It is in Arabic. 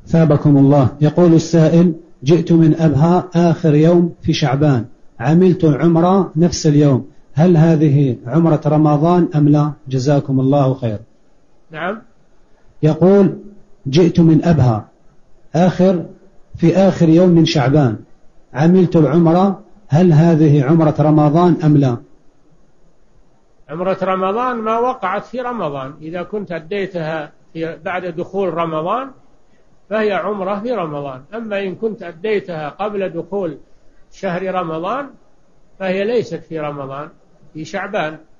ثابكم الله. يقول السائل: جئت من أبها آخر يوم في شعبان، عملت عمرة نفس اليوم، هل هذه عمرة رمضان أم لا؟ جزاكم الله خير. نعم. يقول: جئت من أبها في آخر يوم من شعبان، عملت العمرة، هل هذه عمرة رمضان أم لا؟ عمرة رمضان ما وقعت في رمضان، إذا كنت أديتها بعد دخول رمضان فهي عمرة في رمضان، أما إن كنت أديتها قبل دخول شهر رمضان فهي ليست في رمضان، في شعبان.